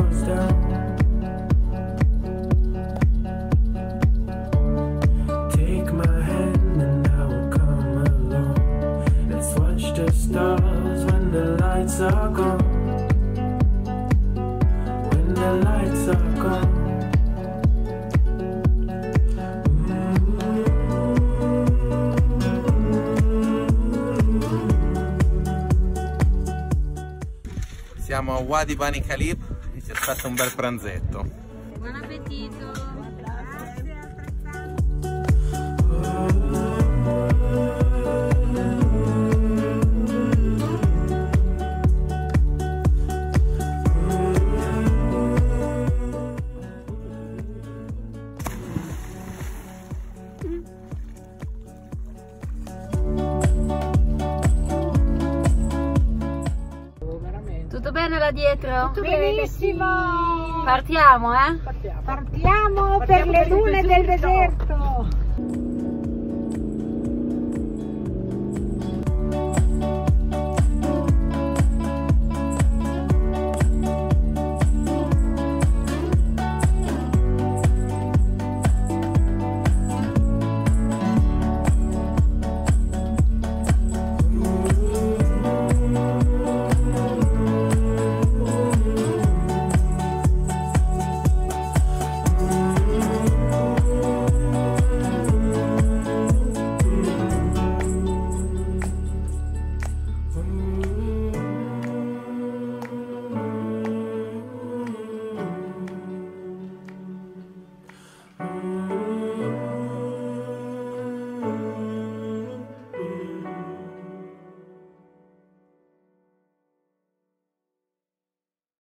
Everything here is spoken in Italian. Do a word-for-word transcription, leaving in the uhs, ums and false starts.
goes down. Take my hand and I will come along. Let's watch the stars when the lights are gone. When the lights are gone. Siamo a Wadi Bani Khalib e ci aspetta un bel pranzetto. Buon appetito! Tutto bene là dietro? Tutto benissimo! Partiamo, eh? Partiamo, Partiamo per le dune del deserto!